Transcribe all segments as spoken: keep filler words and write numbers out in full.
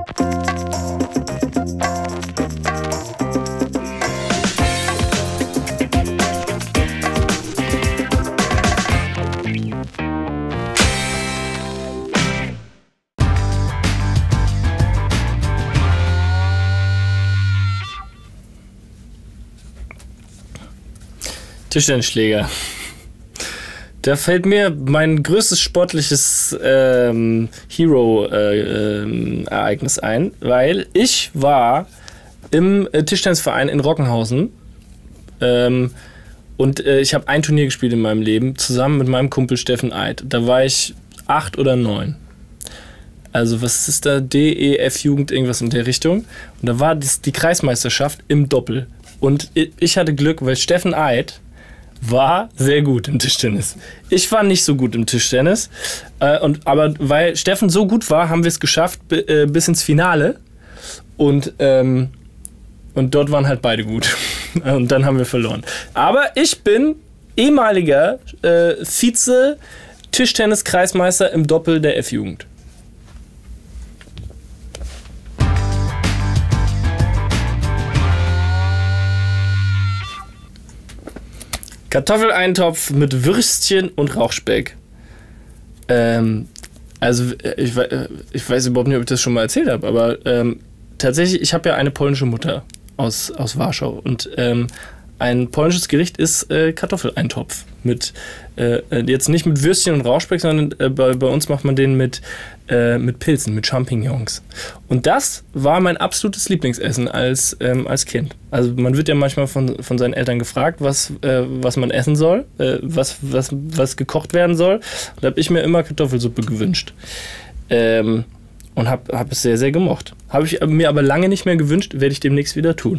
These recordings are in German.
Tischtennisschläger. Da fällt mir mein größtes sportliches ähm, Hero-Ereignis äh, ein, weil ich war im äh, Tischtennisverein in Rockenhausen ähm, und äh, ich habe ein Turnier gespielt in meinem Leben, zusammen mit meinem Kumpel Steffen Eid. Da war ich acht oder neun. Also was ist da? D E F-Jugend, irgendwas in der Richtung. Und da war das, die Kreismeisterschaft im Doppel. Und ich hatte Glück, weil Steffen Eid war sehr gut im Tischtennis. Ich war nicht so gut im Tischtennis. Äh, und, aber weil Steffen so gut war, haben wir es geschafft b- äh, bis ins Finale. Und, ähm, und dort waren halt beide gut. Und dann haben wir verloren. Aber ich bin ehemaliger äh, Vize-Tischtennis-Kreismeister im Doppel der F-Jugend. Kartoffeleintopf mit Würstchen und Rauchspeck. Ähm, also ich, ich weiß überhaupt nicht, ob ich das schon mal erzählt habe, aber ähm, tatsächlich, ich habe ja eine polnische Mutter aus, aus Warschau und ähm, ein polnisches Gericht ist äh, Kartoffeleintopf. Mit, äh, jetzt nicht mit Würstchen und Rauchspeck, sondern äh, bei, bei uns macht man den mit, äh, mit Pilzen, mit Champignons. Und das war mein absolutes Lieblingsessen als, ähm, als Kind. Also man wird ja manchmal von, von seinen Eltern gefragt, was, äh, was man essen soll, äh, was, was, was gekocht werden soll. Und da habe ich mir immer Kartoffelsuppe gewünscht. Ähm, und habe hab es sehr, sehr gemocht. Habe ich mir aber lange nicht mehr gewünscht, werde ich demnächst wieder tun.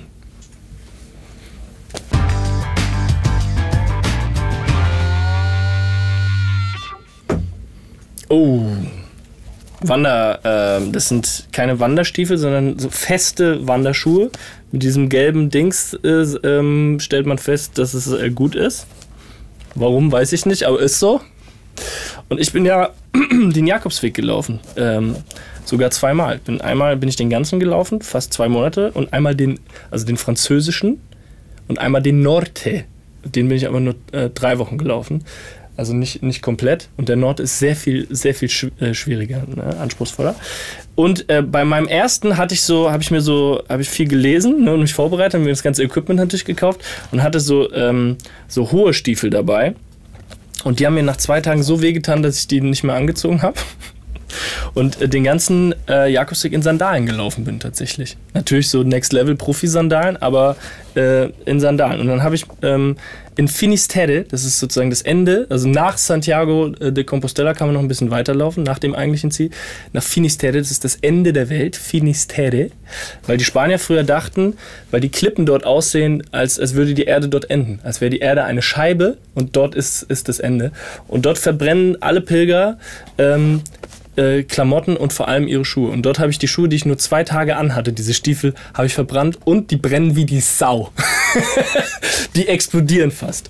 Oh, Wander, äh, das sind keine Wanderstiefel, sondern so feste Wanderschuhe. Mit diesem gelben Dings äh, ähm, stellt man fest, dass es äh, gut ist. Warum, weiß ich nicht, aber ist so. Und ich bin ja den Jakobsweg gelaufen, ähm, sogar zweimal. Bin, einmal bin ich den ganzen gelaufen, fast zwei Monate, und einmal den, also den französischen und einmal den Norte. Den bin ich aber nur äh, drei Wochen gelaufen. Also nicht, nicht komplett. Und der Nord ist sehr viel, sehr viel schw- äh, schwieriger, ne? Anspruchsvoller. Und äh, bei meinem ersten hatte ich so, habe ich mir so, habe ich viel gelesen, ne, und mich vorbereitet, mir das ganze Equipment natürlich gekauft und hatte so, ähm, so hohe Stiefel dabei. Und die haben mir nach zwei Tagen so wehgetan, dass ich die nicht mehr angezogen habe. Und äh, den ganzen äh, Jakobsweg in Sandalen gelaufen bin tatsächlich. Natürlich so Next-Level-Profi-Sandalen, aber äh, in Sandalen. Und dann habe ich ähm, in Finisterre, das ist sozusagen das Ende, also nach Santiago de Compostela kann man noch ein bisschen weiterlaufen, nach dem eigentlichen Ziel. Nach Finisterre, das ist das Ende der Welt, Finisterre. Weil die Spanier früher dachten, weil die Klippen dort aussehen, als, als würde die Erde dort enden. Als wäre die Erde eine Scheibe und dort ist, ist das Ende. Und dort verbrennen alle Pilger ähm, Äh, Klamotten und vor allem ihre Schuhe. Und dort habe ich die Schuhe, die ich nur zwei Tage anhatte, diese Stiefel, habe ich verbrannt und die brennen wie die Sau. Die explodieren fast.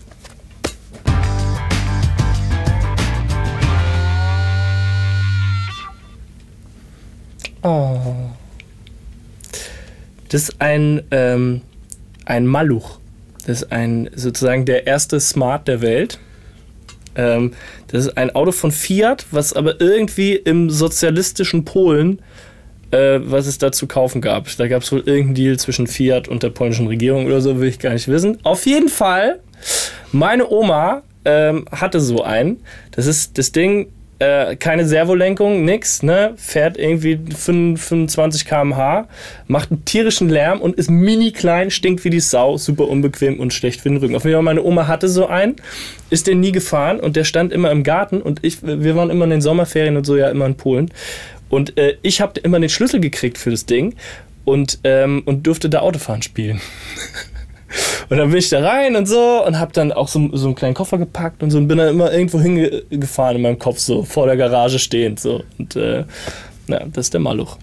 Oh. Das ist ein, ähm, ein Maluch. Das ist ein, sozusagen der erste Smart der Welt. Ähm, das ist ein Auto von Fiat, was aber irgendwie im sozialistischen Polen, äh, was es da zu kaufen gab. Da gab es wohl irgendeinen Deal zwischen Fiat und der polnischen Regierung oder so, will ich gar nicht wissen. Auf jeden Fall, meine Oma ähm, hatte so einen. Das ist das Ding, äh, keine Servolenkung, nix, ne? Fährt irgendwie fünfundzwanzig Kilometer pro Stunde, macht einen tierischen Lärm und ist mini klein, stinkt wie die Sau, super unbequem und schlecht für den Rücken. Auf jeden Fall, meine Oma hatte so einen, ist den nie gefahren und der stand immer im Garten und ich, wir waren immer in den Sommerferien und so ja immer in Polen. Und äh, ich habe immer den Schlüssel gekriegt für das Ding und, ähm, und durfte da Autofahren spielen. Und dann bin ich da rein und so und hab dann auch so, so einen kleinen Koffer gepackt und so und bin dann immer irgendwo hingefahren in meinem Kopf, so vor der Garage stehend. So. Und äh, ja, das ist der Maluch.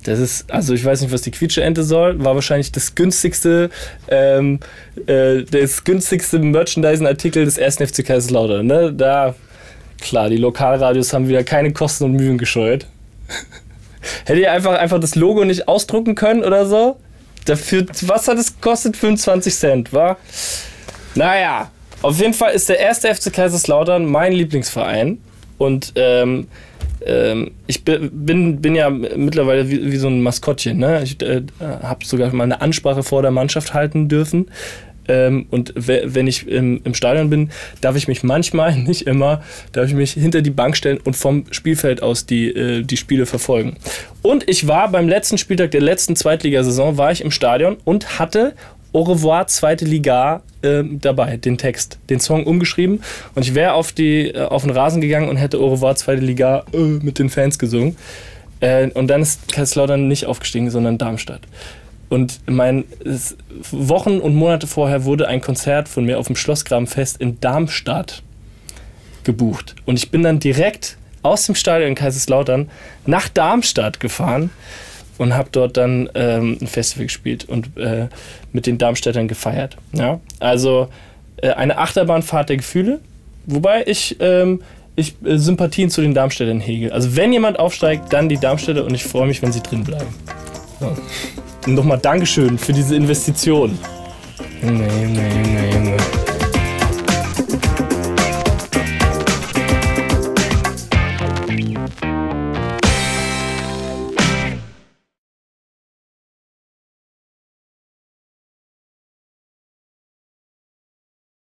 Das ist, also ich weiß nicht, was die Quietsche-Ente soll, war wahrscheinlich das günstigste, ähm, äh, das günstigste Merchandising-Artikel des ersten F C Kaiserslautern. Ne? Da, klar, die Lokalradios haben wieder keine Kosten und Mühen gescheut. Hätte ihr einfach, einfach das Logo nicht ausdrucken können oder so? Dafür, was hat es gekostet? fünfundzwanzig Cent, wa? Naja, auf jeden Fall ist der erste F C Kaiserslautern mein Lieblingsverein. Und ähm, ähm, ich bin, bin ja mittlerweile wie, wie so ein Maskottchen. Ne? Ich äh, habe sogar mal eine Ansprache vor der Mannschaft halten dürfen. Ähm, und wenn ich im, im Stadion bin, darf ich mich manchmal, nicht immer, darf ich mich hinter die Bank stellen und vom Spielfeld aus die, äh, die Spiele verfolgen. Und ich war beim letzten Spieltag der letzten Zweitligasaison, war ich im Stadion und hatte Au revoir, zweite Liga äh, dabei, den Text, den Song umgeschrieben. Und ich wäre auf, die, äh, auf den Rasen gegangen und hätte Au revoir, zweite Liga äh, mit den Fans gesungen. Äh, und dann ist Kaiserslautern nicht aufgestiegen, sondern Darmstadt. Und mein, es, Wochen und Monate vorher wurde ein Konzert von mir auf dem Schlossgrabenfest in Darmstadt gebucht. Und ich bin dann direkt aus dem Stadion in Kaiserslautern nach Darmstadt gefahren und habe dort dann ähm, ein Festival gespielt und äh, mit den Darmstädtern gefeiert. Ja? Also äh, eine Achterbahnfahrt der Gefühle, wobei ich, ähm, ich äh, Sympathien zu den Darmstädtern hege. Also wenn jemand aufsteigt, dann die Darmstädter und ich freue mich, wenn sie drin bleiben. So. Und nochmal Dankeschön für diese Investition. Nee, nee, nee.